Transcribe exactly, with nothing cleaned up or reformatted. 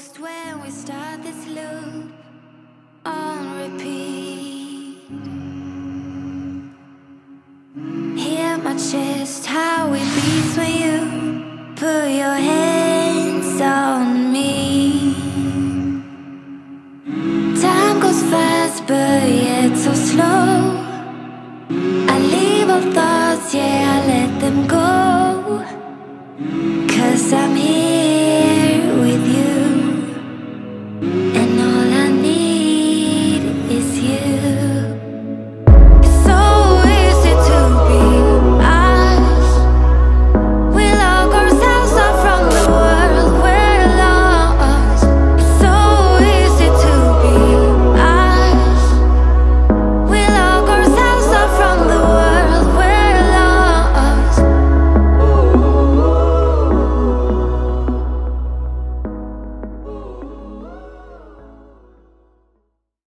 Just when we start this loop on repeat, hear my chest, how it beats when you